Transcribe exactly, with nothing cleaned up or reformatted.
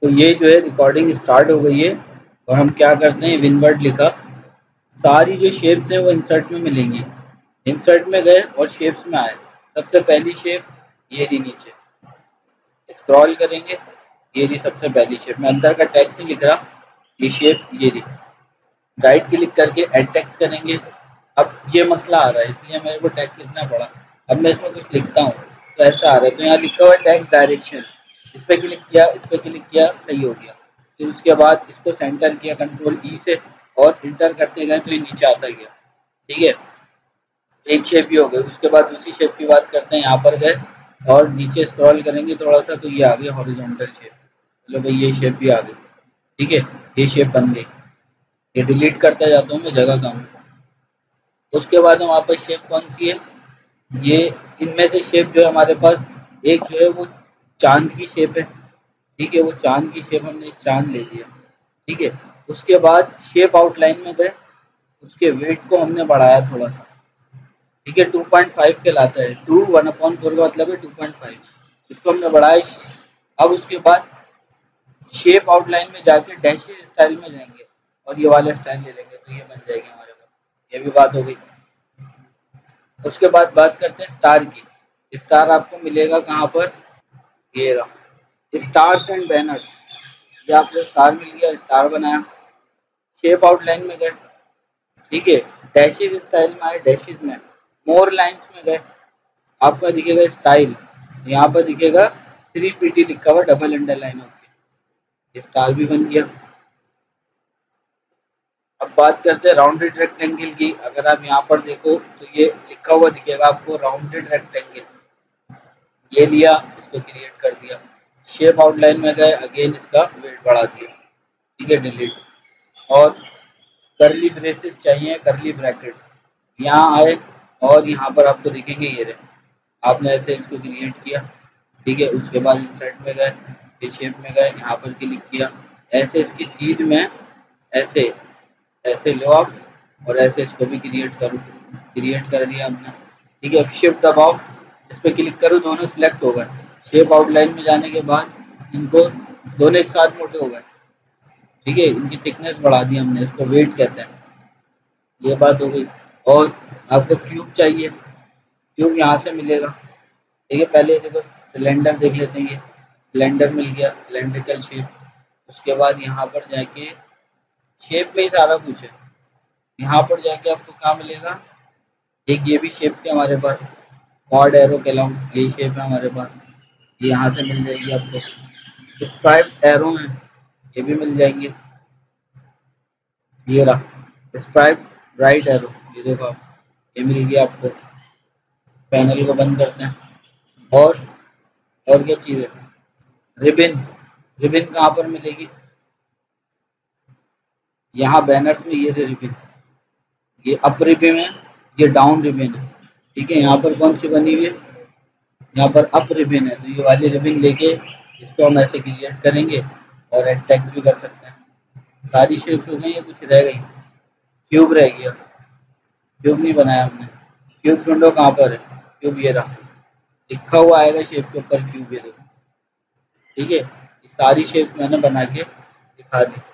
तो ये जो है रिकॉर्डिंग स्टार्ट हो गई है और हम क्या करते हैं, विनवर्ड लिखा, सारी जो शेप्स हैं वो इंसर्ट में मिलेंगी। इंसर्ट में गए और शेप्स में आए, सबसे पहली शेप ये रही, नीचे स्क्रॉल करेंगे, ये रही सबसे पहली शेप। मैं अंदर का टेक्स्ट नहीं लिख रहा, ये शेप ये रही। राइट क्लिक करके एड टेक्स्ट करेंगे। अब ये मसला आ रहा है इसलिए मेरे को टेक्स्ट लिखना पड़ा। अब मैं इसमें कुछ लिखता हूँ तो ऐसा आ रहा है, तो यहाँ लिखा हुआ है टेक्स्ट डायरेक्शन, इस पर क्लिक किया, इस पर क्लिक किया, सही हो गया। फिर उसके बाद इसको सेंटर किया कंट्रोल ई से और इंटर करते गए तो ये नीचे आता गया। ठीक है, एक शेप ही हो गई। उसके बाद दूसरी शेप की बात करते हैं, यहाँ पर गए और नीचे स्क्रॉल करेंगे थोड़ा सा तो ये आ गया हॉरिजॉन्टल शेप। चलो भाई ये शेप भी आ गई। ठीक है, ये शेप बन गई। ये डिलीट करता जाता हूँ मैं, जगह कम है। उसके बाद हमारे पास शेप कौन सी है, ये इनमें से शेप जो है हमारे पास, एक जो है वो चांद की शेप है। ठीक है, वो चांद की शेप, हमने एक चांद ले लिया। ठीक है, उसके बाद शेप आउटलाइन में गए, उसके वेट को हमने बढ़ाया थोड़ा सा। ठीक है, टू पॉइंट फाइव कहलाता है, टू वन अपॉन फोर का मतलब है टू पॉइंट फाइव, इसको हमने बढ़ाया। अब उसके बाद शेप आउटलाइन में जाके डैशेज स्टाइल में जाएंगे और ये वाला स्टाइल ले लेंगे तो ये बन जाएगी हमारे पास। ये भी बात हो गई। उसके बाद बात करते हैं स्टार की। स्टार आपको मिलेगा कहाँ पर, ये रहा, स्टार्स एंड बैनर्स। ये आपको स्टार मिल गया, स्टार बनाया। शेप आउटलाइन में गए, ठीक है, डैशेज स्टाइल में आए, डैशेज में मोर लाइंस में गए, आपका दिखेगा स्टाइल, यहाँ पर दिखेगा थ्री पीटी लिखा हुआ डबल अंडरलाइन होके, स्टार भी बन गया। अब बात करते हैं राउंडेड रेक्टेंगल की। अगर आप यहाँ पर देखो तो ये लिखा हुआ दिखेगा आपको राउंडेड रेक्टेंगल, ये लिया, इसको क्रिएट कर दिया। शेप आउटलाइन में गए, अगेन इसका वेट बढ़ा दिया। ठीक है, डिलीट। और करली ब्रेसेस चाहिए, करली ब्रैकेट्स, यहाँ आए और यहाँ पर आपको दिखेंगे ये रहे, आपने ऐसे इसको क्रिएट किया। ठीक है, उसके बाद इंसर्ट में गए, ये शेप में गए, यहाँ पर क्लिक किया, ऐसे इसकी सीध में ऐसे ऐसे लो आप और ऐसे इसको भी क्रिएट करो, क्रिएट कर दिया हमने। ठीक है, अब शिफ्ट दबाओ, इस पर क्लिक करो, दोनों सिलेक्ट हो गए। शेप आउटलाइन में जाने के बाद इनको दोनों एक साथ मोटे हो गए। ठीक है, इनकी थिकनेस बढ़ा दी हमने, इसको वेट कहते हैं। ये बात हो गई। और आपको क्यूब चाहिए, क्यूब यहाँ से मिलेगा। ठीक है, पहले देखो सिलेंडर देख लेते हैं, ये सिलेंडर मिल गया, सिलेंड्रिकल शेप। उसके बाद यहाँ पर जाके शेप में ही सारा कुछ है, यहाँ पर जाके आपको क्या मिलेगा, एक ये भी शेप थी हमारे पास, क्वाड एरो कहलाऊं, ये शेप है हमारे पास, ये यहाँ से मिल जाएगी आपको। स्ट्राइप एरो है, ये भी मिल जाएंगे। ये रहा स्ट्राइप राइट एरो, ये देखो आप, ये मिल गया आपको। पैनल को बंद करते हैं। और और क्या चीज़ है, रिबिन, रिबिन कहाँ पर मिलेगी, यहाँ बैनर्स में, ये रिबिन, ये अप रिबिन है, ये डाउन रिबिन है। ठीक है, यहाँ पर कौन सी बनी हुई है, यहाँ पर अप रिबिन है, तो ये वाली रिबिन लेके इसको हम ऐसे क्रिएट करेंगे और एक टेक्स्ट भी कर सकते हैं। सारी शेप्स हो गई, या कुछ रह गई, क्यूब रह गया, क्यूब नहीं बनाया हमने। क्यूब ढूंढो कहाँ पर है, क्यूब ये रहा, लिखा हुआ आएगा शेप के ऊपर क्यूब, ये देखो। ठीक है, ये सारी शेप मैंने बना के दिखा दी।